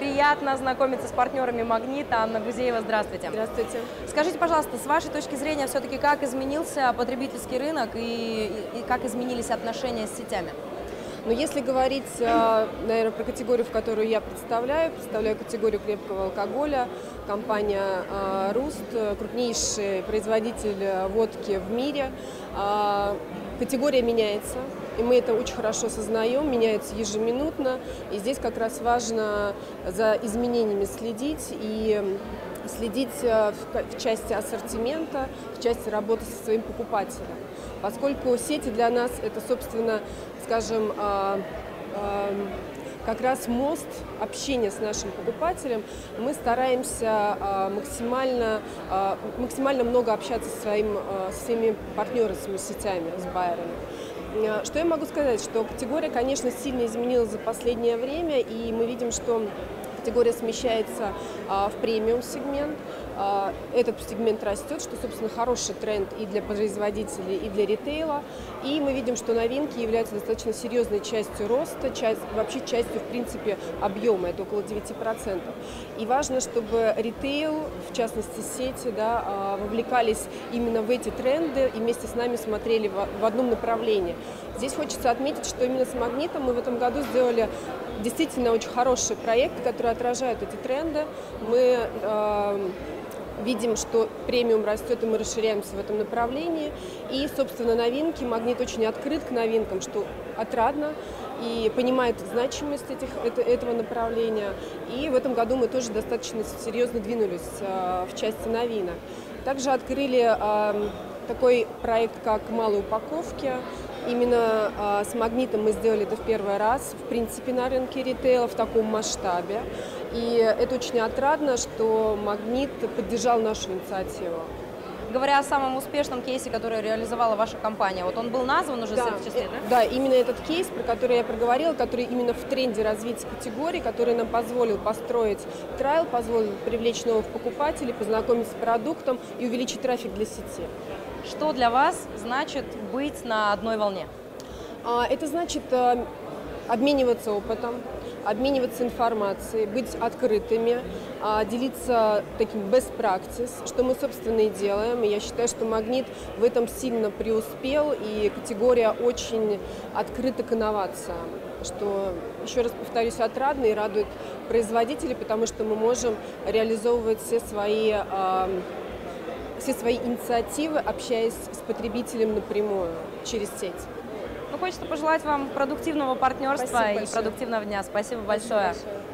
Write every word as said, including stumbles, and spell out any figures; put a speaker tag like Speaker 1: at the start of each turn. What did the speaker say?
Speaker 1: приятно знакомиться с партнерами «Магнита». Анна Гузеева, здравствуйте.
Speaker 2: Здравствуйте.
Speaker 1: Скажите, пожалуйста, с вашей точки зрения, все-таки как изменился потребительский рынок и, и, и как изменились отношения с сетями?
Speaker 2: Но если говорить, наверное, про категорию, в которую я представляю, представляю категорию крепкого алкоголя, компания «Руст», крупнейший производитель водки в мире. Категория меняется, и мы это очень хорошо осознаем, меняется ежеминутно, и здесь как раз важно за изменениями следить и следить в части ассортимента, в части работы со своим покупателем. Поскольку сети для нас это, собственно, скажем, как раз мост общения с нашим покупателем, мы стараемся максимально, максимально много общаться со, своим, со своими партнерами, сетями, с байерами. Что я могу сказать, что категория, конечно, сильно изменилась за последнее время, и мы видим, что категория смещается а, в премиум-сегмент. А, этот сегмент растет, что, собственно, хороший тренд и для производителей, и для ритейла. И мы видим, что новинки являются достаточно серьезной частью роста, часть, вообще частью, в принципе, объема, это около девяти процентов. И важно, чтобы ритейл, в частности сети, да, а, вовлекались именно в эти тренды и вместе с нами смотрели в, в одном направлении. Здесь хочется отметить, что именно с «Магнитом» мы в этом году сделали действительно очень хорошие проекты, которые отражают эти тренды. Мы э, видим, что премиум растет, и мы расширяемся в этом направлении. И, собственно, новинки. «Магнит» очень открыт к новинкам, что отрадно, и понимает значимость этих, это, этого направления. И в этом году мы тоже достаточно серьезно двинулись э, в части новинок. Также открыли э, такой проект, как «Малые упаковки». Именно а, с «Магнитом» мы сделали это в первый раз, в принципе, на рынке ритейла в таком масштабе. И это очень отрадно, что «Магнит» поддержал нашу инициативу.
Speaker 1: Говоря о самом успешном кейсе, который реализовала ваша компания, вот он был назван уже
Speaker 2: да,
Speaker 1: в числе, да?
Speaker 2: Да, именно этот кейс, про который я проговорила, который именно в тренде развития категории, который нам позволил построить трайл, позволил привлечь новых покупателей, познакомиться с продуктом и увеличить трафик для сети.
Speaker 1: Что для вас значит быть на одной волне?
Speaker 2: Это значит обмениваться опытом, обмениваться информацией, быть открытыми, делиться таким best practice, что мы, собственно, и делаем. И я считаю, что «Магнит» в этом сильно преуспел, и категория очень открыта к инновациям, что, еще раз повторюсь, отрадно и радует производителей, потому что мы можем реализовывать все свои все свои инициативы, общаясь с потребителем напрямую, через сеть.
Speaker 1: Ну, хочется пожелать вам продуктивного партнерства и продуктивного дня. Спасибо большое.
Speaker 2: Спасибо большое.